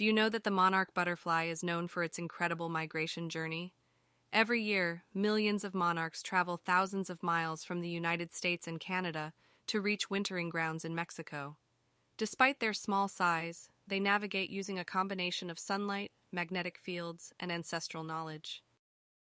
Do you know that the monarch butterfly is known for its incredible migration journey? Every year, millions of monarchs travel thousands of miles from the United States and Canada to reach wintering grounds in Mexico. Despite their small size, they navigate using a combination of sunlight, magnetic fields, and ancestral knowledge.